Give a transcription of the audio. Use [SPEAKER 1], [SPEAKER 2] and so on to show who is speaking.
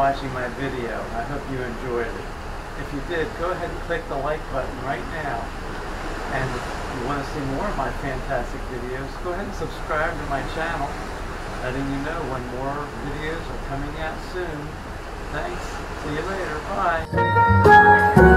[SPEAKER 1] watching my video. I hope you enjoyed it. If you did, go ahead and click the like button right now. And if you want to see more of my fantastic videos, go ahead and subscribe to my channel, letting you know when more videos are coming out soon. Thanks. See you later. Bye.